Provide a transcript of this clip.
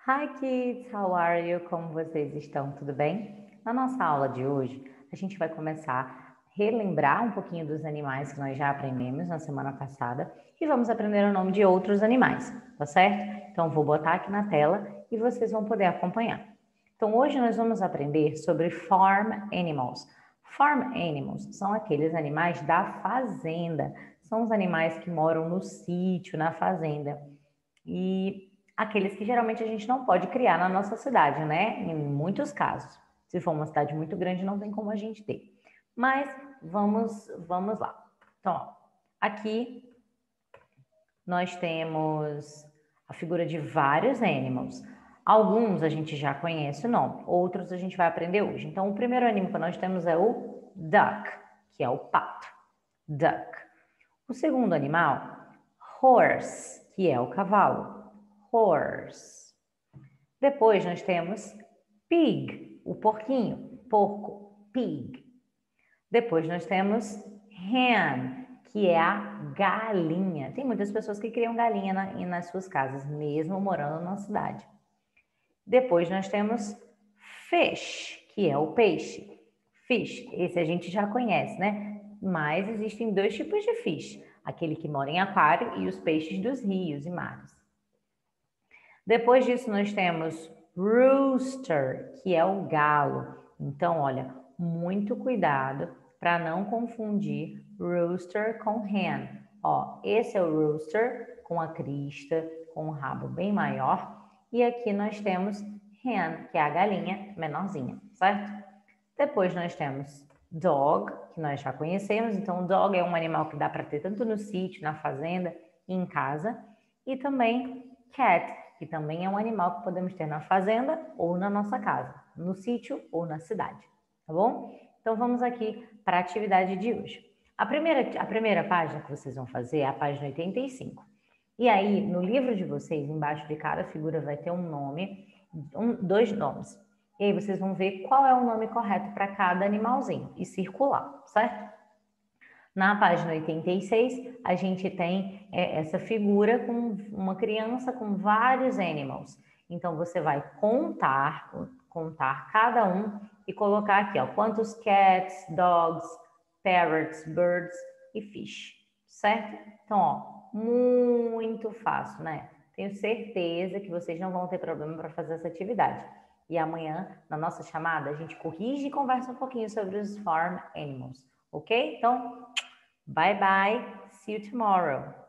Hi kids, how are you? Como vocês estão? Tudo bem? Na nossa aula de hoje, a gente vai começar a relembrar um pouquinho dos animais que nós já aprendemos na semana passada e vamos aprender o nome de outros animais, tá certo? Então, vou botar aqui na tela e vocês vão poder acompanhar. Então, hoje nós vamos aprender sobre farm animals. Farm animals são aqueles animais da fazenda, são os animais que moram no sítio, na fazenda. E aqueles que geralmente a gente não pode criar na nossa cidade, né? Em muitos casos. Se for uma cidade muito grande, não tem como a gente ter. Mas vamos lá. Então, ó, aqui nós temos a figura de vários animals. Alguns a gente já conhece o nome, outros a gente vai aprender hoje. Então, o primeiro animal que nós temos é o duck, que é o pato. Duck. O segundo animal, horse, que é o cavalo. Horse. Depois nós temos pig, o porquinho, porco, pig. Depois nós temos hen, que é a galinha. Tem muitas pessoas que criam galinha nas suas casas, mesmo morando na cidade. Depois nós temos fish, que é o peixe. Fish, esse a gente já conhece, né? Mas existem dois tipos de fish. Aquele que mora em aquário e os peixes dos rios e mares. Depois disso, nós temos rooster, que é o galo. Então, olha, muito cuidado para não confundir rooster com hen. Ó, esse é o rooster com a crista, com o rabo bem maior. E aqui nós temos hen, que é a galinha menorzinha, certo? Depois nós temos dog, que nós já conhecemos. Então, dog é um animal que dá para ter tanto no sítio, na fazenda e em casa. E também cat, que também é um animal que podemos ter na fazenda ou na nossa casa, no sítio ou na cidade, tá bom? Então, vamos aqui para a atividade de hoje. A primeira página que vocês vão fazer é a página 85. E aí, no livro de vocês, embaixo de cada figura vai ter um nome, dois nomes. E aí vocês vão ver qual é o nome correto para cada animalzinho e circular, certo? Na página 86, a gente tem essa figura com uma criança com vários animals. Então, você vai contar cada um e colocar aqui, ó, quantos cats, dogs, parrots, birds e fish, certo? Então, ó, muito fácil, né? Tenho certeza que vocês não vão ter problema para fazer essa atividade. E amanhã, na nossa chamada, a gente corrige e conversa um pouquinho sobre os farm animals, ok? Então, bye bye, see you tomorrow.